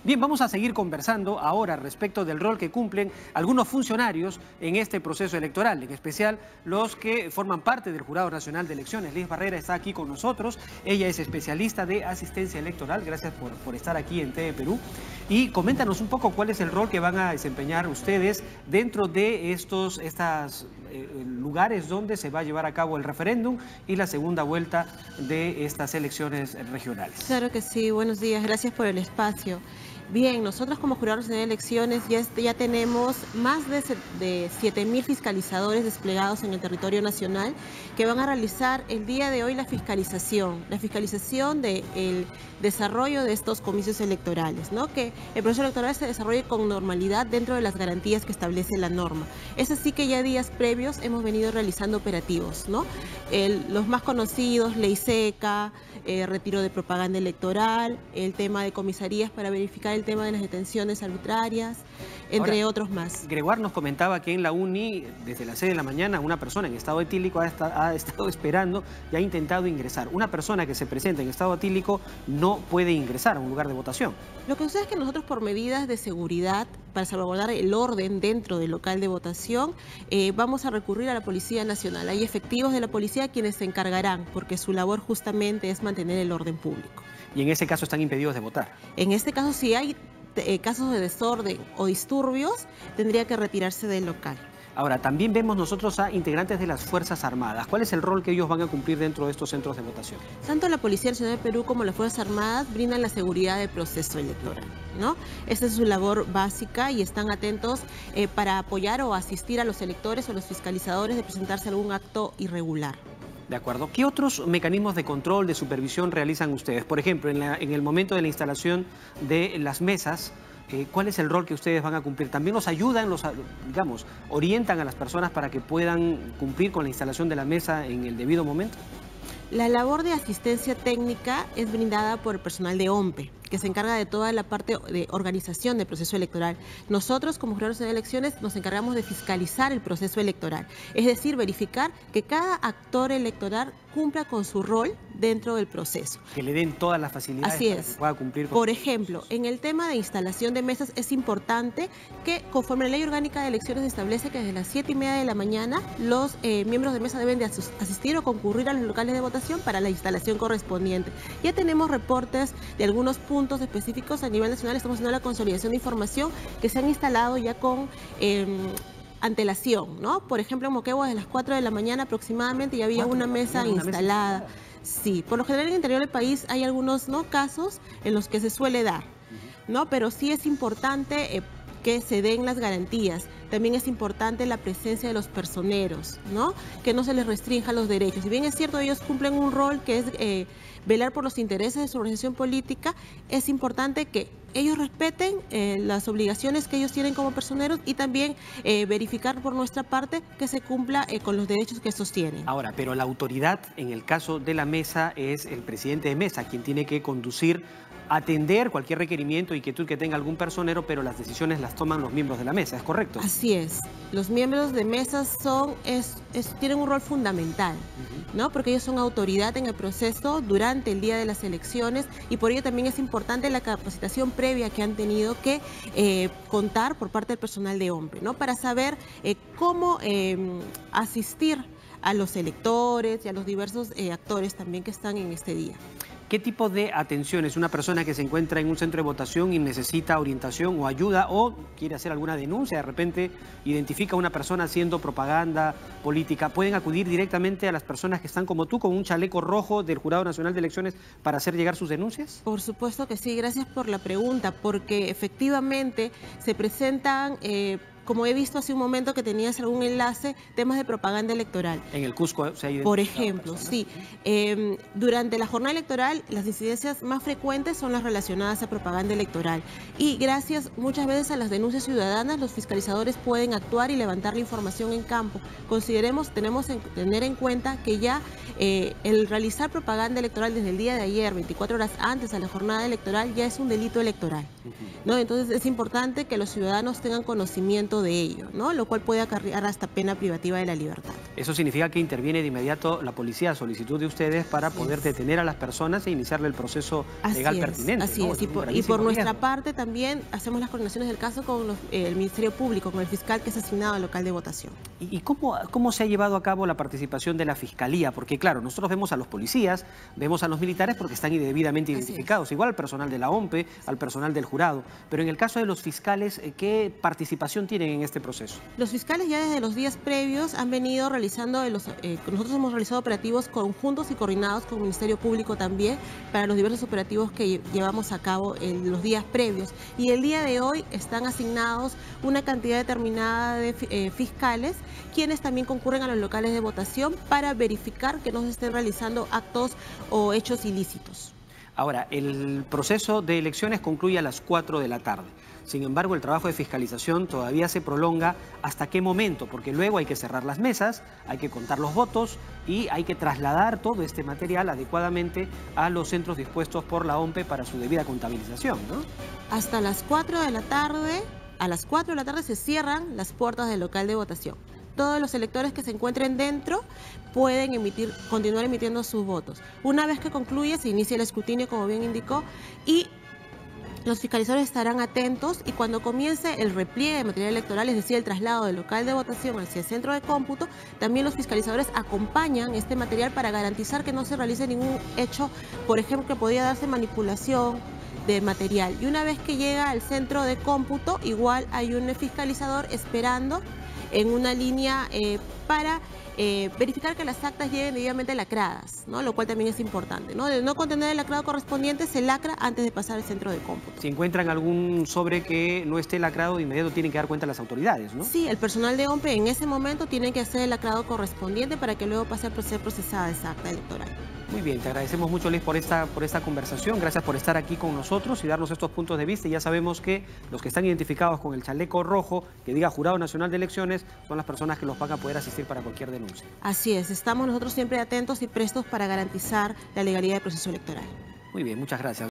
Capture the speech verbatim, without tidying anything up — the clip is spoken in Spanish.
Bien, vamos a seguir conversando ahora respecto del rol que cumplen algunos funcionarios en este proceso electoral, en especial los que forman parte del Jurado Nacional de Elecciones. Liz Barrera está aquí con nosotros, ella es especialista de asistencia electoral, gracias por, por estar aquí en T V Perú. Y coméntanos un poco cuál es el rol que van a desempeñar ustedes dentro de estos estas, eh, lugares donde se va a llevar a cabo el referéndum y la segunda vuelta de estas elecciones regionales. Claro que sí, buenos días, gracias por el espacio. Bien, nosotros como Jurados de Elecciones ya, ya tenemos más de, de siete mil fiscalizadores desplegados en el territorio nacional que van a realizar el día de hoy la fiscalización, la fiscalización del desarrollo de estos comicios electorales, ¿no? Que el proceso electoral se desarrolle con normalidad dentro de las garantías que establece la norma. Es así que ya días previos hemos venido realizando operativos, ¿no? El, los más conocidos, ley seca, eh, retiro de propaganda electoral, el tema de comisarías para verificar el tema de las detenciones arbitrarias, entre Ahora, otros más. Gregoire nos comentaba que en la UNI, desde las seis de la mañana, una persona en estado etílico ha, esta, ha estado esperando y ha intentado ingresar. Una persona que se presenta en estado etílico no puede ingresar a un lugar de votación. Lo que sucede es que nosotros, por medidas de seguridad, para salvaguardar el orden dentro del local de votación, eh, vamos a recurrir a la Policía Nacional. Hay efectivos de la policía quienes se encargarán, porque su labor justamente es mantener el orden público. Y en ese caso están impedidos de votar. En este caso, si hay eh, casos de desorden o disturbios, tendría que retirarse del local. Ahora, también vemos nosotros a integrantes de las Fuerzas Armadas. ¿Cuál es el rol que ellos van a cumplir dentro de estos centros de votación? Tanto la Policía Nacional de Perú como las Fuerzas Armadas brindan la seguridad del proceso electoral, ¿no? Esa es su labor básica y están atentos eh, para apoyar o asistir a los electores o los fiscalizadores de presentarse a algún acto irregular. De acuerdo. ¿Qué otros mecanismos de control, de supervisión realizan ustedes? Por ejemplo, en, la, en el momento de la instalación de las mesas, eh, ¿cuál es el rol que ustedes van a cumplir? ¿También los ayudan, los, digamos, orientan a las personas para que puedan cumplir con la instalación de la mesa en el debido momento? La labor de asistencia técnica es brindada por el personal de O M P E, que se encarga de toda la parte de organización del proceso electoral. Nosotros, como jurados de elecciones, nos encargamos de fiscalizar el proceso electoral, es decir, verificar que cada actor electoral cumpla con su rol dentro del proceso. Que le den todas las facilidades Así para es. que pueda cumplir con... Por ejemplo, en el tema de instalación de mesas es importante que, conforme la Ley Orgánica de Elecciones establece que desde las siete y media de la mañana los eh, miembros de mesa deben de asistir o concurrir a los locales de votación para la instalación correspondiente. Ya tenemos reportes de algunos puntos específicos a nivel nacional, estamos haciendo la consolidación de información que se han instalado ya con... Eh, antelación, ¿no? Por ejemplo, en Moquegua desde las cuatro de la mañana aproximadamente ya había una mesa una instalada. Mesa sí, por lo general en el interior del país hay algunos ¿no? casos en los que se suele dar, ¿no? Pero sí es importante eh, que se den las garantías. También es importante la presencia de los personeros, ¿no? Que no se les restrinja los derechos. Si bien es cierto, ellos cumplen un rol que es eh, velar por los intereses de su organización política, es importante que ellos respeten eh, las obligaciones que ellos tienen como personeros y también eh, verificar por nuestra parte que se cumpla eh, con los derechos que estos tienen. Ahora, pero la autoridad en el caso de la mesa es el presidente de mesa, quien tiene que conducir, atender cualquier requerimiento y inquietud que tenga algún personero, pero las decisiones las toman los miembros de la mesa, ¿es correcto? Así es. Los miembros de mesa son, es, es, tienen un rol fundamental, uh-huh. ¿no? Porque ellos son autoridad en el proceso durante el día de las elecciones y por ello también es importante la capacitación previa que han tenido que eh, contar por parte del personal de O M P E, ¿no? Para saber eh, cómo eh, asistir a los electores y a los diversos eh, actores también que están en este día. ¿Qué tipo de atenciones una persona que se encuentra en un centro de votación y necesita orientación o ayuda o quiere hacer alguna denuncia, de repente identifica a una persona haciendo propaganda política, pueden acudir directamente a las personas que están como tú con un chaleco rojo del Jurado Nacional de Elecciones para hacer llegar sus denuncias? Por supuesto que sí, gracias por la pregunta, porque efectivamente se presentan... Eh, como he visto hace un momento que tenías algún enlace, temas de propaganda electoral. En el Cusco se ha identificado. Por ejemplo, sí. Eh, durante la jornada electoral, las incidencias más frecuentes son las relacionadas a propaganda electoral. Y gracias muchas veces a las denuncias ciudadanas, los fiscalizadores pueden actuar y levantar la información en campo. Consideremos, tenemos que tener en cuenta que ya eh, el realizar propaganda electoral desde el día de ayer, veinticuatro horas antes a la jornada electoral, ya es un delito electoral, ¿no? Entonces es importante que los ciudadanos tengan conocimiento incumplimiento de ello, ¿no? Lo cual puede acarrear hasta pena privativa de la libertad. Eso significa que interviene de inmediato la policía a solicitud de ustedes para así poder es. detener a las personas e iniciarle el proceso así legal es, pertinente. Así ¿no? es, y por, y por nuestra parte también hacemos las coordinaciones del caso con los, eh, el Ministerio Público, con el fiscal que es asignado al local de votación. ¿Y, y cómo, cómo se ha llevado a cabo la participación de la Fiscalía? Porque claro, nosotros vemos a los policías, vemos a los militares porque están debidamente identificados, igual al personal de la O M P E, al personal del jurado, pero en el caso de los fiscales, ¿qué participación tienen en este proceso? Los fiscales ya desde los días previos han venido realizando, los, eh, nosotros hemos realizado operativos conjuntos y coordinados con el Ministerio Público también para los diversos operativos que llevamos a cabo en los días previos, y el día de hoy están asignados una cantidad determinada de eh, fiscales, quienes también concurren a los locales de votación para verificar que no se estén realizando actos o hechos ilícitos. Ahora, el proceso de elecciones concluye a las cuatro de la tarde. Sin embargo, el trabajo de fiscalización todavía se prolonga. ¿Hasta qué momento? Porque luego hay que cerrar las mesas, hay que contar los votos y hay que trasladar todo este material adecuadamente a los centros dispuestos por la O M P E para su debida contabilización, ¿no? Hasta las cuatro de la tarde, a las cuatro de la tarde se cierran las puertas del local de votación. Todos los electores que se encuentren dentro pueden emitir, continuar emitiendo sus votos. Una vez que concluye, se inicia el escrutinio, como bien indicó, y los fiscalizadores estarán atentos, y cuando comience el repliegue de material electoral, es decir, el traslado del local de votación hacia el centro de cómputo, también los fiscalizadores acompañan este material para garantizar que no se realice ningún hecho, por ejemplo, que podría darse manipulación de material. Y una vez que llega al centro de cómputo, igual hay un fiscalizador esperando en una línea eh, para eh, verificar que las actas lleguen debidamente lacradas, ¿no? Lo cual también es importante, ¿no? De no contener el lacrado correspondiente, se lacra antes de pasar al centro de cómputo. Si encuentran algún sobre que no esté lacrado, de inmediato tienen que dar cuenta a las autoridades, ¿no? Sí, el personal de O M P E en ese momento tiene que hacer el lacrado correspondiente para que luego pase a ser procesada esa acta electoral. Muy bien, te agradecemos mucho, Liz, por esta, por esta conversación. Gracias por estar aquí con nosotros y darnos estos puntos de vista. Y ya sabemos que los que están identificados con el chaleco rojo, que diga Jurado Nacional de Elecciones, son las personas que los van a poder asistir para cualquier denuncia. Así es, estamos nosotros siempre atentos y prestos para garantizar la legalidad del proceso electoral. Muy bien, muchas gracias.